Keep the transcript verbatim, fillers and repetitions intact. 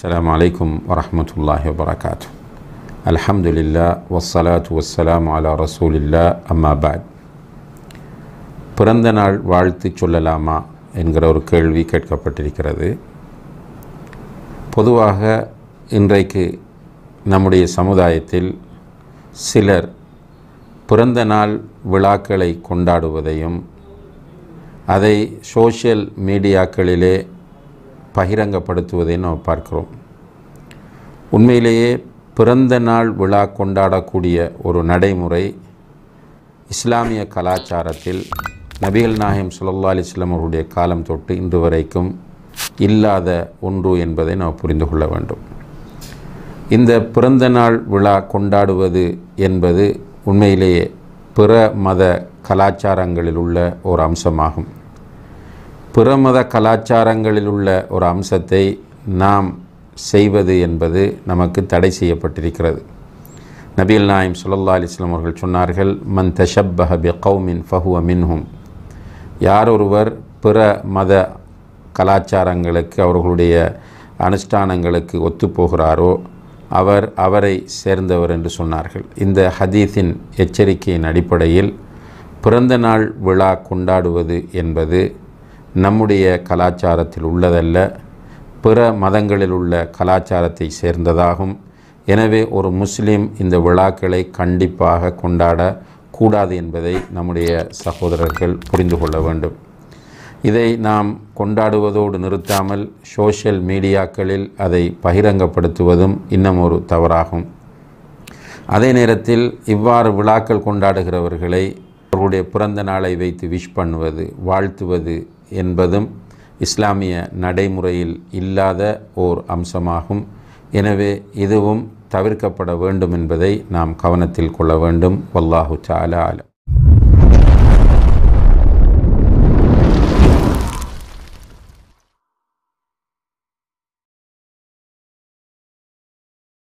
السلام عليكم ورحمة الله وبركاته. الحمد لله والصلاة والسلام على رسول الله أما بعد. பிறந்த நாள் வாழ்த்து சொல்லலாமா என்கிற ஒரு கேள்வி கேட்கப்பட்டிருக்கிறது. பொதுவாக இன்றைக்கு நம்முடைய சமுதாயத்தில் சிலர் பிறந்த நாள் விழாக்களை கொண்டாடுவதையும் அதை சோஷியல் மீடியாக்களிலே பகிரங்கப்படுத்துவதை நாம் பார்க்கிறோம். உண்மையிலேயே பிறந்த நாள் விழா கொண்டாடக்கூடிய ஒரு நடைமுறை இஸ்லாமிய கலாச்சாரத்தில் நபிகள் நாயகம் ஸல்லல்லாஹு அலைஹி வஸல்லம் அவருடைய காலம் தொட்டு இன்று வரைக்கும் இல்லாத ஒன்று என்பதை நாம் புரிந்து கொள்ள வேண்டும். இந்த பிறந்த நாள் விழா கொண்டாடுவது என்பது உண்மையிலேயே பிற மத கலாச்சாரங்களில் உள்ள ஒரு அம்சமாகும். பிற மத கலாச்சாரங்களில் உள்ள ஒரு அம்சத்தை நாம் செய்வது என்பது நமக்கு தடை செய்யப்பட்டிருக்கிறது. நபிகள் நாயகம் ஸல்லல்லாஹு அலைஹி வஸல்லம் அவர்கள் சொன்னார்கள், மன் தஷப்பஹ பிகௌமின் ஃபஹுவ மின்ஹும். யார் ஒருவர் பிற மத கலாச்சாரங்களுக்கு அவர்களுடைய அனுஷ்டானங்களுக்கு ஒத்துப்போகிறாரோ அவர் அவரை சேர்ந்தவர் என்று சொன்னார்கள். இந்த ஹதீஸின் எச்சரிக்கையின் அடிப்படையில் பிறந்த நாள் விழா கொண்டாடுவது என்பது நம்முடைய கலாச்சாரத்தில் உள்ளதல்ல, பிற மதங்களில் உள்ள கலாச்சாரத்தை சேர்ந்ததாகும். எனவே ஒரு முஸ்லீம் இந்த விழாக்களை கண்டிப்பாக கொண்டாடக்கூடாது என்பதை நம்முடைய சகோதரர்கள் புரிந்து கொள்ள வேண்டும். இதை நாம் கொண்டாடுவதோடு நிறுத்தாமல் சோஷியல் மீடியாக்களில் அதை பகிரங்கப்படுத்துவதும் இன்னும் ஒரு தவறாகும். அதே நேரத்தில் இவ்வாறு விழாக்கள் கொண்டாடுகிறவர்களை அவர்களுடைய பிறந்த நாளை வைத்து விஷ் பண்ணுவது, வாழ்த்துவது என்பதும் இஸ்லாமிய நடைமுறையில் இல்லாத ஓர் அம்சமாகும். எனவே இதுவும் தவிர்க்கப்பட வேண்டும் என்பதை நாம் கவனத்தில் கொள்ள வேண்டும். வல்லாஹு தஆலா அலம்.